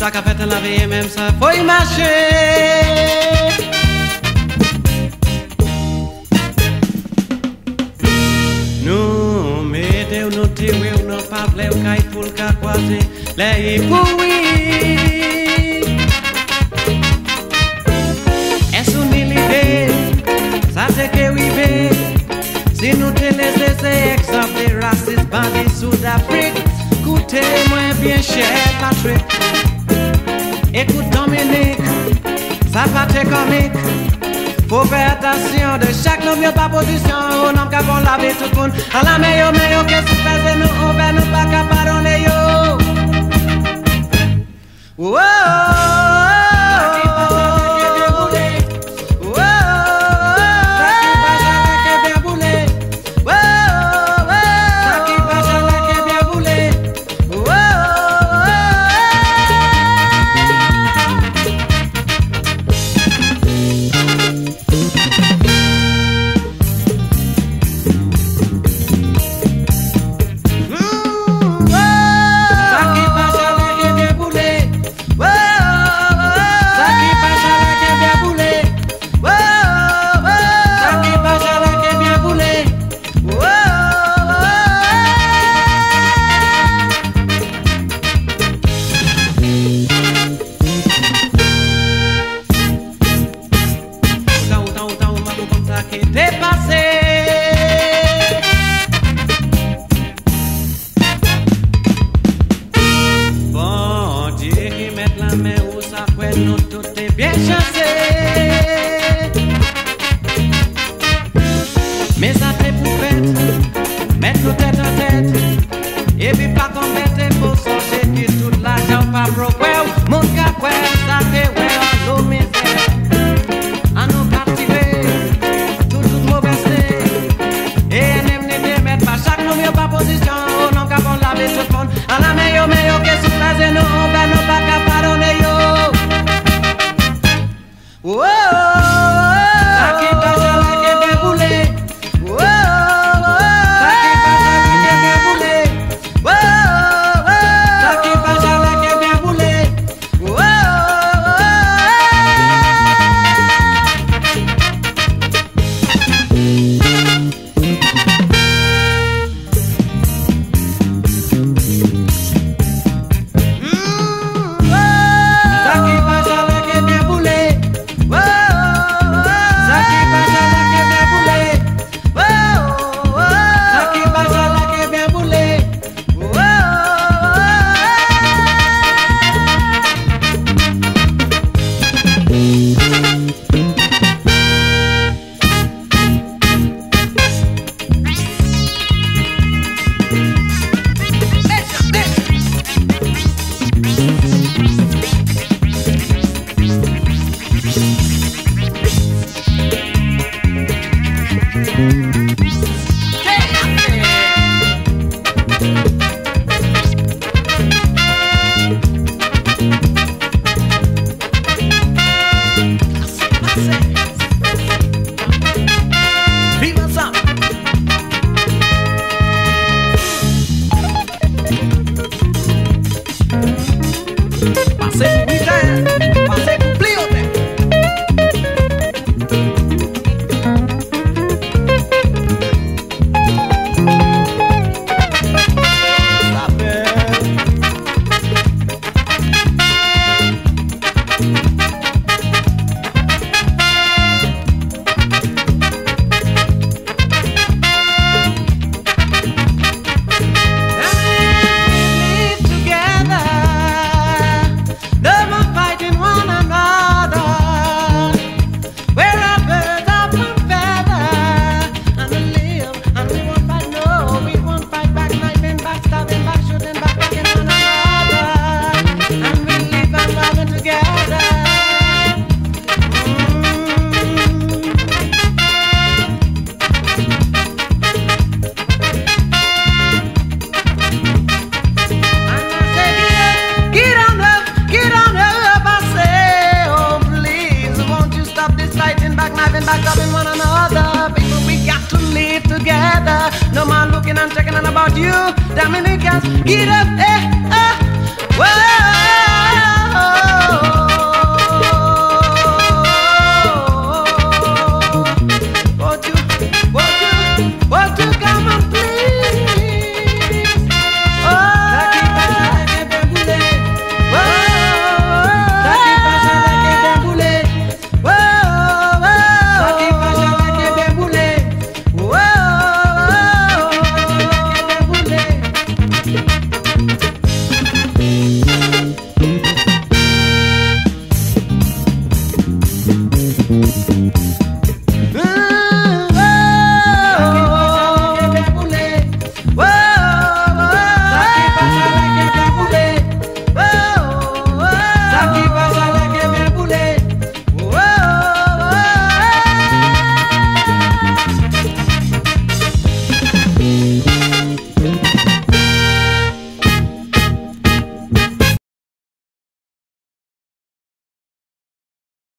ça qu'a fait la vie, même ça faut y marcher. Nous mettez nous tirez nous pas plaît ou caille pour le cas croisé les oui. Est-ce une l'idée ça c'est que oui. Si nous te laissons ces exemples racistes bandits Sud-Afrique, écoutez-moi bien cher Patrick. Écoute Dominique, ça pas très comique. Faut faire attention de chaque nom, pas position. On n'a qu'à bon laver tout le monde. À la meilleure, qu'est-ce que fait nous, on va nous pas qu'à pardonner yo. Wow! Nous tout est bien chancé. Mais ça t'est pour fête, mettre nos têtes en tête. Et puis pas qu'on mette pour changer que toute l'argent pas pro-well. Mon gars, ça fait ouais, nos misères. À nous captiver, toute mauvaise. Et n'aime ne mettre pas chaque nom, pas position. On n'a qu'à bon laver tout le monde. À la meilleure, qu'est-ce que ça fait, nous, on va nous pas qu'à pardonner yo. Whoa, ça qui passe là qui bien boulé. Whoa, ça qui passe là qui bien boulé. Whoa, ça qui passe là qui bien boulé. No man looking and checking on about you. Dominicans, get up, whoa.